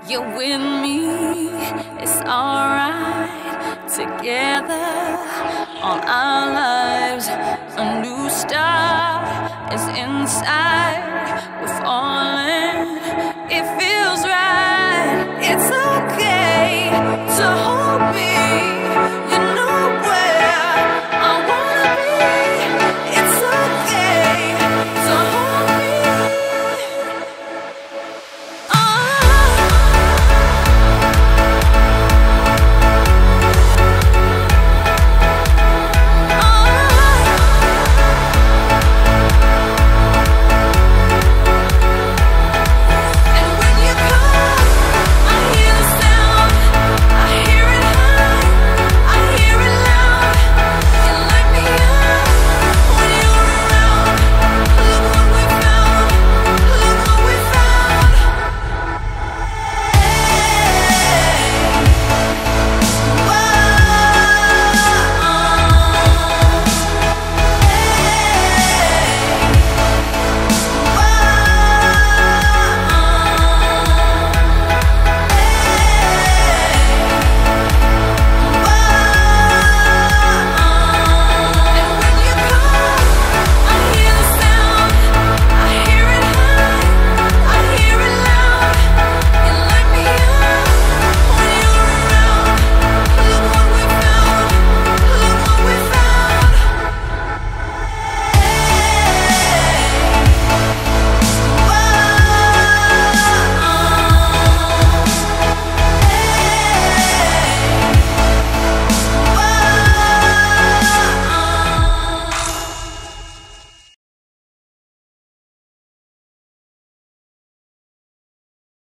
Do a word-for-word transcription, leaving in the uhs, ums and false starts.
You're with me, it's alright. Together, all our lives, a new start is inside. We're falling, it feels right. It's okay to hold